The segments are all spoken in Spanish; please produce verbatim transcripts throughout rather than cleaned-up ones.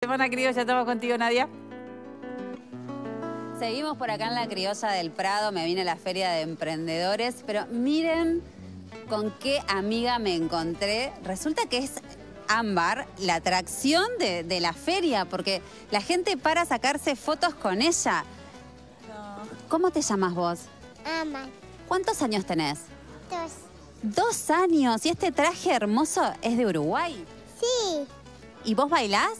Semana Criolla, estamos contigo, Nadia. Seguimos por acá en la Criolla del Prado, me vine a la Feria de Emprendedores, pero miren con qué amiga me encontré. Resulta que es Ámbar, la atracción de, de la feria, porque la gente para sacarse fotos con ella. No. ¿Cómo te llamas vos? Ámbar. ¿Cuántos años tenés? Dos. Dos años. ¿Y este traje hermoso es de Uruguay? Sí. ¿Y vos bailás?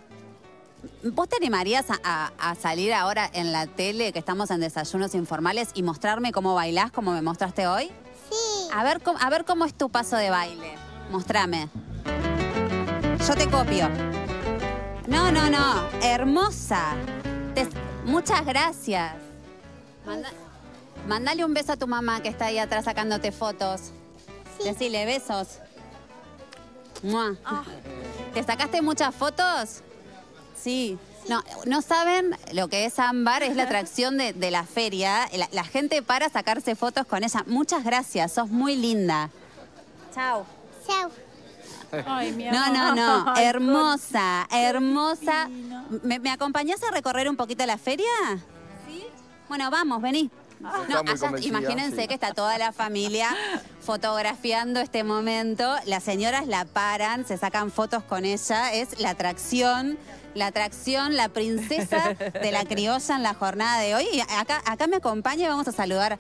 ¿Vos te animarías a, a, a salir ahora en la tele, que estamos en Desayunos Informales, y mostrarme cómo bailás, como me mostraste hoy? Sí. A ver, cómo- a ver cómo es tu paso de baile. Mostrame. Yo te copio. No, no, no. Hermosa. Te- muchas gracias. Manda- Mandale un beso a tu mamá que está ahí atrás sacándote fotos. Sí. Decile besos. ¡Mua! ¿Te sacaste muchas fotos? Sí. No, no saben lo que es Ámbar, es la atracción de, de la feria. La, la gente para sacarse fotos con ella. Muchas gracias, sos muy linda. Chao. Chau. Ay, mi No, amor. no, no. Ay, Hermosa, hermosa. divino. ¿Me, me acompañás a recorrer un poquito la feria? Sí. Bueno, vamos, vení. Está No, muy allá, convencida, imagínense sí. que está toda la familia fotografiando este momento. Las señoras la paran, se sacan fotos con ella. Es la atracción, la atracción, la princesa de la criolla en la jornada de hoy. Y acá, acá me acompaña y vamos a saludar.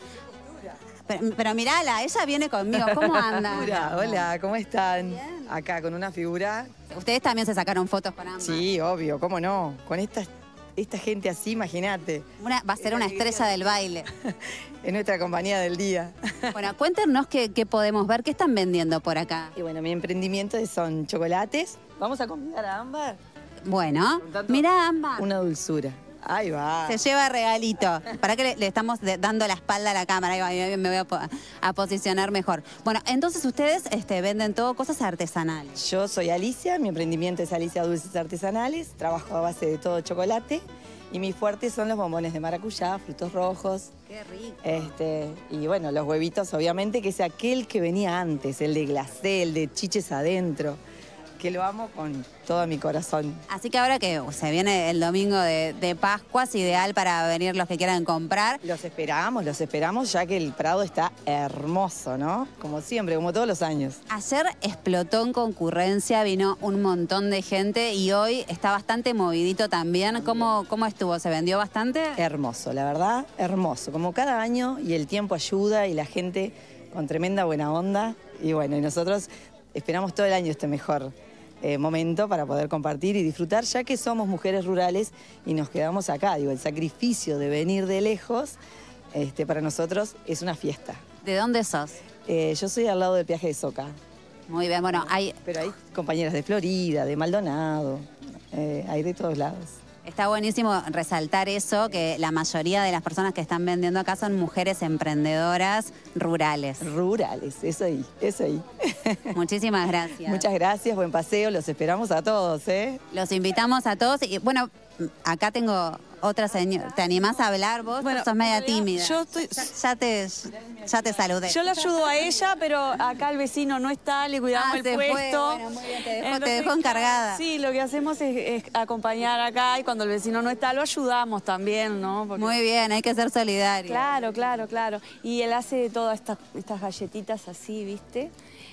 Pero, pero mirala, ella viene conmigo. ¿Cómo anda? Hola, hola, ¿cómo están? Acá con una figura. Ustedes también se sacaron fotos con Ámbar. Sí, obvio, ¿cómo no? Con esta, esta gente así, imagínate. Una- va a ser una estrella del baile. Es nuestra compañía del día. Bueno, cuéntenos qué, qué podemos ver, qué están vendiendo por acá. Y bueno, mi emprendimiento son chocolates. Vamos a convidar a Ámbar. Bueno, Con tanto- mira, Ámbar. Una dulzura. Ahí va. Se lleva regalito. ¿Para que le, le estamos de- dando la espalda a la cámara? Ahí va, ahí me voy a, po- a posicionar mejor. Bueno, entonces ustedes este, venden todo cosas artesanales. Yo soy Alicia, mi emprendimiento es Alicia Dulces Artesanales. Trabajo a base de todo chocolate. Y mis fuertes son los bombones de maracuyá, frutos rojos. Qué rico. Este, y bueno, los huevitos, obviamente, que es aquel que venía antes, el de glacé, el de chiches adentro, que lo amo con todo mi corazón. Así que ahora que se viene el domingo de, de Pascua, es ideal para venir los que quieran comprar. Los esperamos, los esperamos, ya que el Prado está hermoso, ¿no? Como siempre, como todos los años. Ayer explotó en concurrencia, vino un montón de gente y hoy está bastante movidito también. ¿Cómo, cómo estuvo? ¿Se vendió bastante? Hermoso, la verdad, hermoso. Como cada año, y el tiempo ayuda, y la gente con tremenda buena onda. Y bueno, y nosotros esperamos todo el año este mejor eh, momento para poder compartir y disfrutar, ya que somos mujeres rurales y nos quedamos acá. Digo, el sacrificio de venir de lejos, este, para nosotros es una fiesta. ¿De dónde sos? Eh, yo soy al lado del Peaje de Soca, Muy bien, bueno, hay, pero hay compañeras de Florida, de Maldonado, eh, hay de todos lados. está buenísimo resaltar eso, que la mayoría de las personas que están vendiendo acá son mujeres emprendedoras rurales. Rurales, eso ahí, eso ahí. Muchísimas gracias. Muchas gracias, buen paseo, los esperamos a todos, ¿eh? Los invitamos a todos y bueno, acá tengo otra señora. ¿Te animás a hablar vos? Bueno, Vos sos media tímida. yo estoy- Ya, ya te, ya te saludé. Yo le ayudo a ella, pero acá el vecino no está, le cuidamos Ah, el se fue. puesto. Bueno, muy bien, te dejó- te Entonces, dejó encargada. Sí, lo que hacemos es, es acompañar acá y cuando el vecino no está lo ayudamos también, ¿no? Porque- Muy bien, hay que ser solidario. Claro, claro, claro. Y él hace todas estas, estas galletitas así, ¿viste?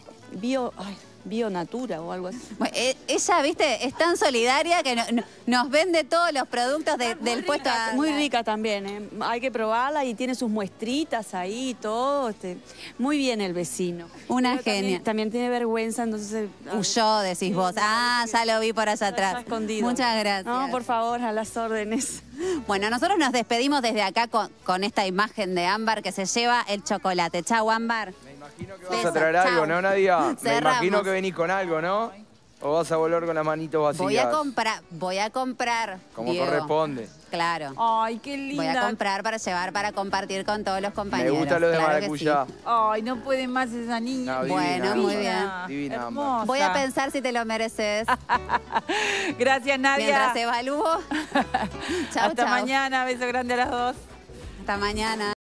Bio, ay, bio natura o algo así. Bueno, e- ella, viste, es tan solidaria que no- no- nos vende todos los productos de- del puesto. a- Muy rica también, ¿eh? Hay que probarla y tiene sus muestritas ahí y todo. Este, muy bien el vecino. Una Pero también- genia. También, tiene vergüenza, entonces... Huyó, decís vos. Ah, ya lo vi por allá Está atrás. escondido. Muchas gracias. No, por favor, a las órdenes. Bueno, nosotros nos despedimos desde acá con, con esta imagen de Ámbar que se lleva el chocolate. Chau, Ámbar. Me imagino que vas Beso, a traer chao. algo, ¿no, Nadia? Me Cerramos. imagino que venís con algo, ¿no? ¿O vas a volver con las manitos vacías? Voy a comprar, voy a comprar. Como Diego. corresponde. Claro. Ay, qué Voy a linda. comprar para llevar, para compartir con todos los compañeros. Me gusta lo de Claro que maracuyá. sí. Ay, no puede más esa niña. No, divina, Bueno, muy bien. Divina, Hermosa. Voy a pensar si te lo mereces. Gracias, Nadia. Mientras evalúo. Chau, Hasta chau. mañana. Beso grande a las dos. Hasta mañana.